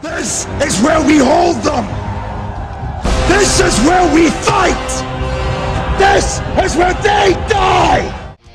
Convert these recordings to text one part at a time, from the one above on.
This is where we hold them! This is where we fight! This is where they die!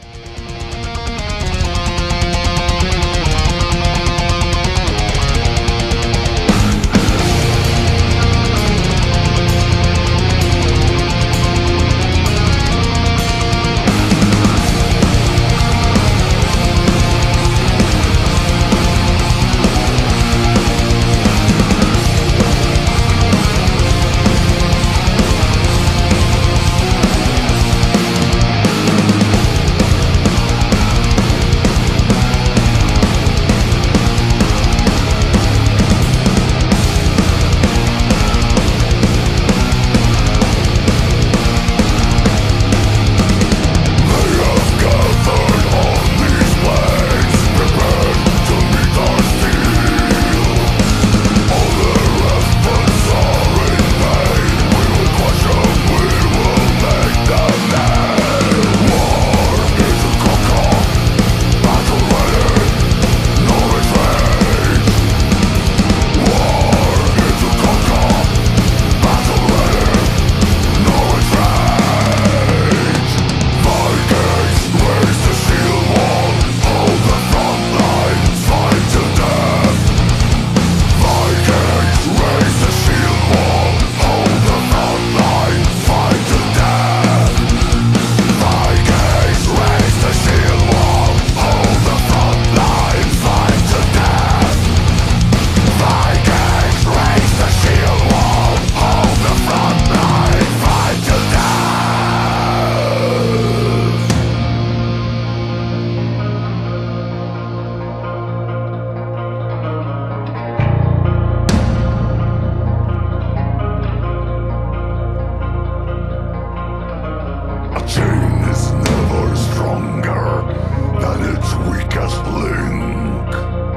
Chain is never stronger than its weakest link.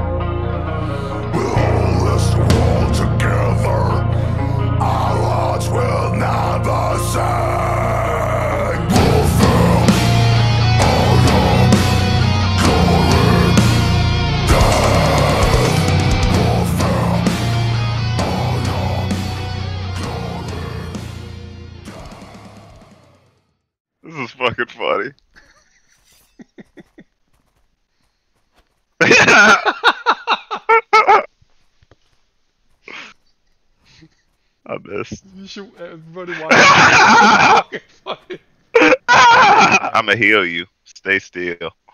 We'll hold this world together. Our hearts will never sink. Warfare, honor, glory, death. Warfare, honor, glory, death. This is fucking funny. I missed. You should everybody watch it. It's fucking funny. I'ma heal you. Stay still.